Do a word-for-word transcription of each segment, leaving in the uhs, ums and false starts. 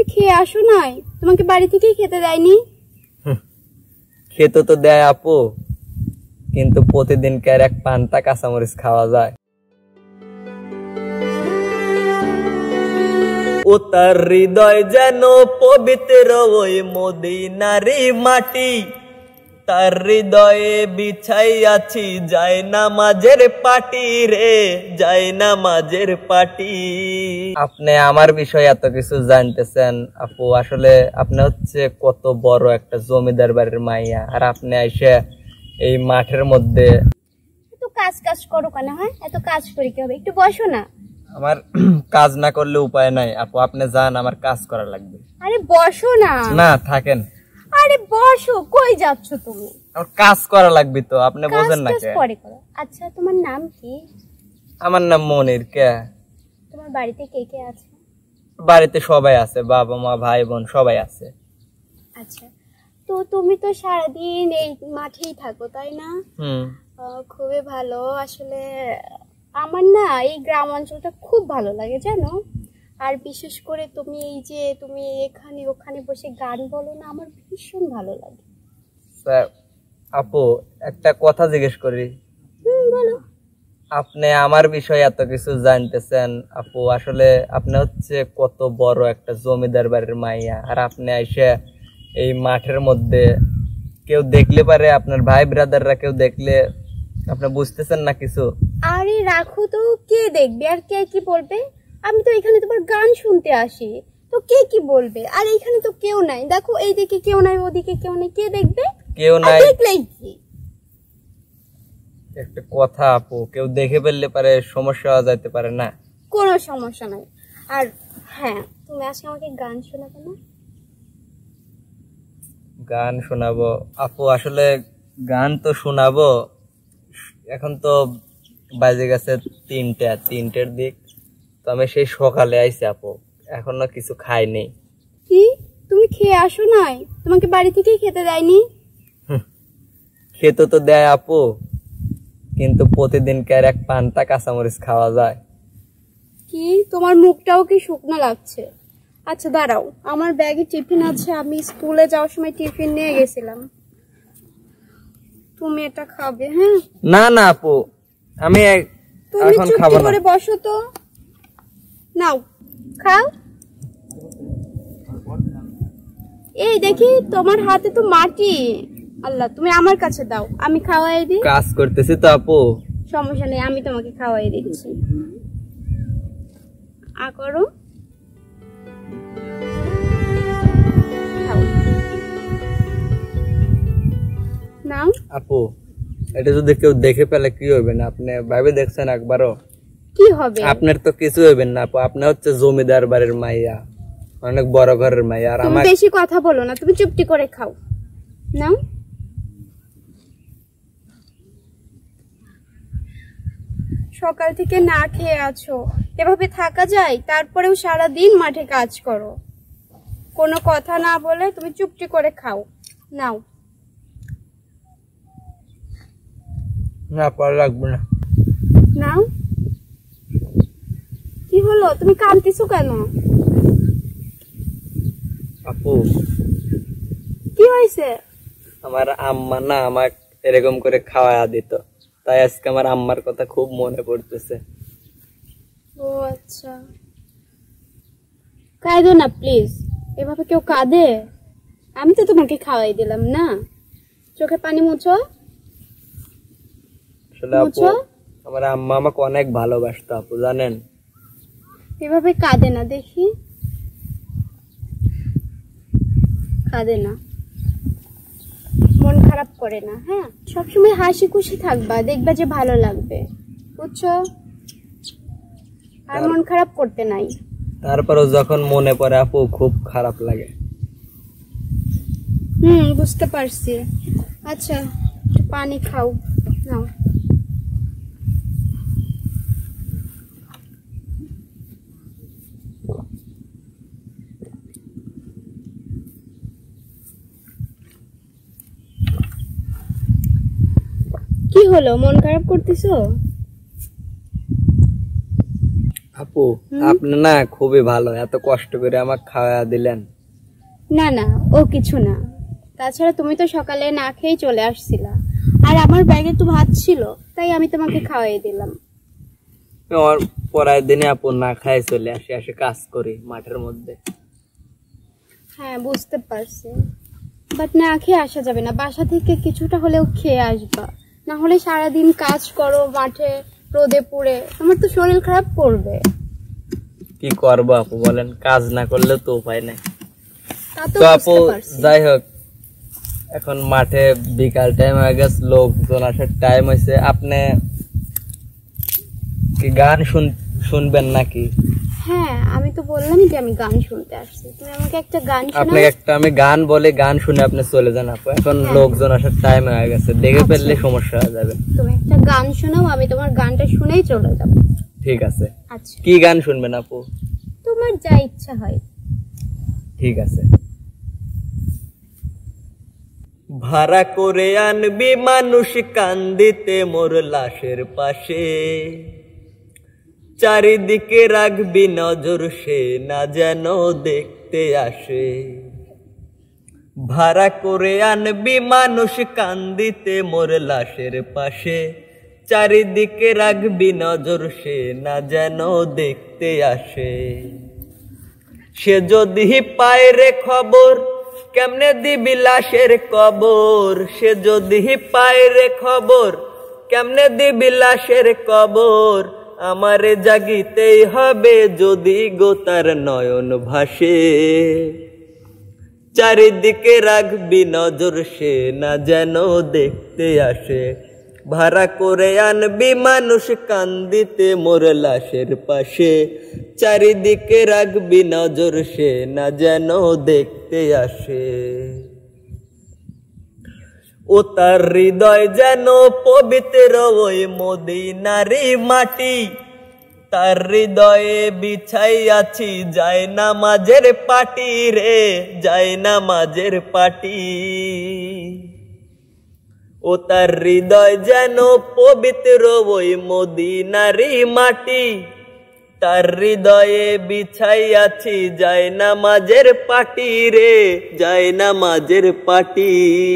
খেয়ে আসো নাই? তোমাকে বাড়ি থেকেই খেতে দেয়নি? খেতে তো দেয় আপু, কিন্তু প্রতিদিন কার এক পান্তা কাঁচামরিচ খাওয়া যায়? ও তার হৃদয় যেন পবিত্র ওই মদিনারি মাটি, তার হৃদয়ে বিছাইয়াছি যায় নামাজের পাটি রে, যায় নামাজের পাটি। আপনি আমার বিষয়ে এত কিছু জানতেছেন আপু, আসলে আপনি হচ্ছে কত বড় একটা জমিদার বাড়ির মাইয়া, আর আপনি আইসে এই মাঠের মধ্যে এত কাজ কাজ করো কেন? হ্যাঁ, এত কাজ করে কি হবে? একটু বসো না। আমার কাজ না করলে উপায় নাই আপু, আপনি যান, আমার কাজ করা লাগবে। আরে বসো না। না থাকেন। আরে বসো, কই যাচ্ছ তুমি? আমার কাজ করা লাগবে তো, আপনি বোঝেন না কে? পরে করো। আচ্ছা, তোমার নাম কি? আমার নাম মনির। কে? তোমার বাড়িতে কে কে আছে? বাড়িতে সবাই আছে, বাবা মা ভাই বোন সবাই আছে। আচ্ছা, তো তুমি তো সারাদিন এই মাঠেই থাকো, তাই না? হুম। খুবই ভালো। আসলে আমার না এই গ্রাম অঞ্চলটা খুব ভালো লাগে জানো, আর বিশেষ করে তুমি এই যে তুমি এখানে ওখানে বসে গান বলো না, আমার ভীষণ ভালো লাগে। আপু একটা কথা জিজ্ঞেস করি? হুম, বলো। আপনি আমার বিষয়ে এত কিছু জানতেছেন আপু, আসলে আপনি হচ্ছে কত বড় একটা জমিদার বাড়ির মাইয়া, আর আপনি এসে এই মাঠের মধ্যে কেউ দেখলে পারে, আপনার ভাই ব্রাদাররা কেউ দেখলে আপনি বুঝতেছেন না কিছু? আরে রাখো তো, কে দেখবে আর কে কি বলবে? আমি তো এখানে তোমার গান শুনতে আসি, তো কে কি বলবে? আর এখানে তো কেউ নাই, দেখো এইদিকে কেউ নাই, ওদিকে কেউ নেই, কে দেখবে? কেউ নাই দেখলেই কি? একটা কথা আপু, কেউ দেখে ফেললে পারে সমস্যা হয়ে যেতে পারে না? কোনো সমস্যা নাই। আর হ্যাঁ, তুমি আজকে আমাকে গান শোনাবে না? গান শোনাবো আপু, আসলে গান তো শোনাবো, এখন তো বাজে গেছে তিনটা তিনটের দিক, তো আমি সেই সকালে আইছি আপু, এখনো কিছু খাইনি। কি, তুমি খেয়ে আসো নাই? তোমাকে বাড়ি থেকেই খেতে দেয়নি? খেতে তো দেয় আপু, কিন্তু প্রতিদিন কার এক পান্তা কাঁচামরিচ খাওয়া যায়? কি, তোমার মুখটাও কি শুকনো লাগছে? আচ্ছা দাঁড়াও, আমার ব্যাগে টিফিন আছে, আমি স্কুলে যাওয়ার সময় টিফিন নিয়ে গেছিলাম, তুমি এটা খাবে। হ্যাঁ। না না আপু, আমি এখন খাবো না। করে বসো তো, নাও খাও। এই দেখি তোমার হাতে তো মাটি। আল্লাহ, তুমি আমার কাছে দাও, আমি খাওয়াই দিই। কাজ করতেছি তো আপু। সমস্যা নেই, আমি তোমাকে খাওয়াই দিচ্ছি। আ করো, খাও। নাও। আপু এটা যদি কেউ দেখে পেলে কি হবে না? আপনি ভাবে দেখছেন একবারও? কি হবে? আপনার তো কিছু হইবেন না আপু, আপনি হচ্ছে জমিদার বাড়ির মাইয়া, অনেক বড় ঘরের মাইয়া, আর আমার বেশি কথা বলো না, তুমি চুপটি করে খাও। নাও। সকাল থেকে না খেয়ে আছো, এভাবে থাকা যায়? তারপরেও সারা দিন মাঠে কাজ করো, কোনো কথা না বলে তুমি চুপটি করে খাও। নাও। না পরে লাগবে না। নাও। কি হলো, তুমি কাঁদতেছো কেন? আপু কি হয়েছে? আমার আম্মা না আমাকে এরকম করে খাওয়া দিত, তাই আজকে আমার আম্মার কথা খুব মনে পড়তেছে। ও আচ্ছা, কাঁদো না প্লিজ, এভাবে কেউ কাঁদে? আমি তো তোমাকে খাওয়াই দিলাম না, চোখে পানি মুছো। আসলে আপু আমার আম্মা আমাকে অনেক ভালোবাসতো আপু, জানেন? এভাবে কাঁদে না, দেখি কাঁদে না, মন খারাপ করে না। হ্যাঁ, সবসময় হাসি খুশি থাকবা, দেখবা যে ভালো লাগবে, বুঝছো? আর মন খারাপ করতে নাই। তারপরও যখন মনে পড়ে আপু খুব খারাপ লাগে। হুম, বুঝতে পারছি। আচ্ছা, পানি খাও, নাও। কি হলো, মন খারাপ করতেছো? আপু আপু আপনি না খুবই ভালো, এত কষ্ট করে আমাকে খাওয়া দিলেন। না না ও কিছু না, তাছাড়া তুমি তো সকালে না খেয়েই চলে আসছিলা, আর আমার ব্যাগে তো ভাত ছিল তাই আমি তোমাকে খাওয়াই দিলাম। আমার পরের দিনে আপু না খাই চলে আসি, আসে কাজ করি মাঠের মধ্যে। হ্যাঁ বুঝতে পারছি, বাট না খেয়ে আসা যাবে না, বাসা থেকে কিছুটা হলেও খেয়ে আসবা, না হলে সারাদিন কাজ করো মাঠে রোদে পুড়ে, তোমার তো শরীর খারাপ করবে। কি করবো আপু বলেন, কাজ না করলে তো উপায় নাই। তা তো তো আপু বুঝতে পারছি। যাই হোক, এখন মাঠে বিকাল টাইম হয়ে গেছে, লোকজন আসার টাইম হয়েছে, আপনি কি গান শুন শুনবেন নাকি? হ্যাঁ আমি তো বললামই যে আমি গান শুনতে আসছি, তুমি আমাকে একটা গান শোনাও। আপনাকে একটা আমি গান বলে গান শুনে আপনি চলে যান আপু, এখন হ্যাঁ। লোকজন আসার টাইম হয়ে গেছে, দেখে আচ্ছা। ফেললে সমস্যা হয়ে যাবে। তুমি একটা গান শোনাও, আমি তোমার গানটা শুনেই চলে যাব। ঠিক আছে, আচ্ছা কি গান শুনবেন আপু? তোমার যা ইচ্ছা হয়। ঠিক আছে। ভাড়া করে আনবি মানুষ কান্দিতে মোর লাশের পাশে, চারিদিকে রাখবি নজর সে না যেন দেখতে আসে। ভাড়া করে আনবি মানুষ কান্দিতে মোর লাশের পাশে, চারিদিকে রাখবি নজর সে না যেন দেখতে আসে। সে যদি পায় রে খবর কেমনে দিবি লাশের কবর, সে যদি পায় রে খবর কেমনে দিবি লাশের কবর, আমারে জাগিতেই হবে যদি গোতার নয়ন ভাসে। চারিদিকে রাখবি নজর সে না যেন দেখতে আসে। ভাড়া করে আনবি মানুষ কান্দিতে মোর লাশের পাশে, চারিদিকে রাখবি নজর সে না যেন দেখতে আসে। ও তার হৃদয় যেন পবিত্র ওই মদিনারি মাটি, তার হৃদয়ে বিছাই আছি যায় নামাজের পাটি রে, যায় নামাজের পাটি। ও তার হৃদয় যেন পবিত্র ওই মদিনারি মাটি, তার হৃদয়ে বিছাই আছি যায় নামাজের পাটি রে, যায় নামাজের পাটি।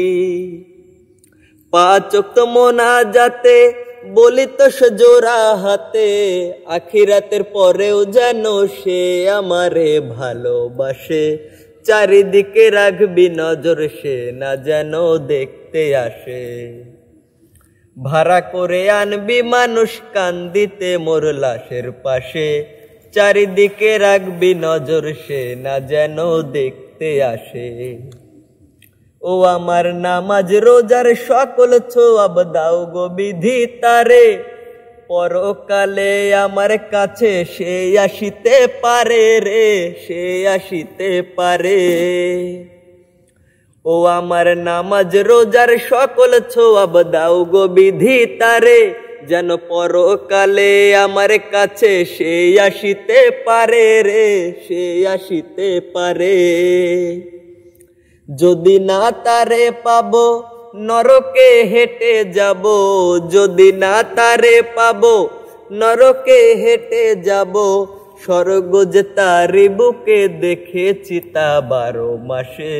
পাঁচ ওয়াক্ত মোনাজাতে বলি তো সজোরা হাতে, আখিরাতের পরেও যেন সে আমারে ভালোবাসে। চারিদিকে রাখবি নজর সে না যেন দেখতে আসে। ভাড়া করে আনবি মানুষ কান্দিতে মোর লাশের পাশে, চারিদিকে রাখবি নজর সে না যেন দেখতে আসে। ও আমার নামাজ রোজার সকল ছোয়াব দাও গো বিধি তারে, পরকালে আমার কাছে সে আসিতে পারে রে, সে আসিতে পারে। ও আমার নামাজ রোজার সকল ছোয়াব দাও গো বিধি তারে, যেন পরকালে আমার কাছে সে আসিতে পারে রে, সে আসিতে পারে। যদি না তারে পাবো নরকে হেঁটে যাব, যদি না তারে পাবো নরকে হেঁটে যাব, স্বর্গ যে তারি বুকে দেখেছি তা বারো মাসে।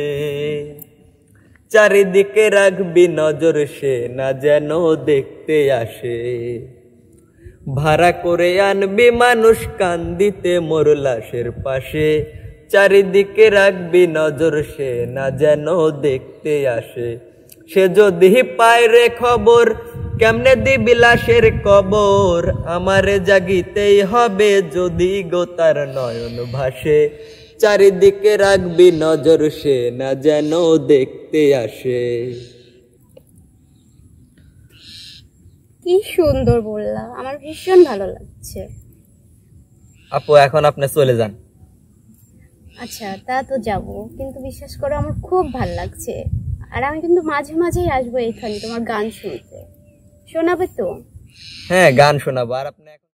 চারিদিকে রাখবি নজর সে না যেন দেখতে আসে। ভাড়া করে আনবি মানুষ কান্দিতে মোর লাশের পাশে, চারিদিকে রাখবি নজর সে না যেন দেখতে আসে। সে যদি পায় রে খবর কেমনে দিবি লাশের কবর, আমারে জাগিতেই হবে যদি গোতার নয়ন ভাসে। চারিদিকে রাখবি নজর সে না যেন দেখতে আসে। কি সুন্দর বললা, আমার ভীষণ ভালো লাগছে। আপু এখন আপনি চলে যান। আচ্ছা তা তো যাব, কিন্তু বিশ্বাস করো আমার খুব ভালো লাগছে, আর আমি কিন্তু মাঝে মাঝেই আসবো এখানে তোমার গান শুনতে। শোনাবে তো? হ্যাঁ গান শোনাবো। আর আপনি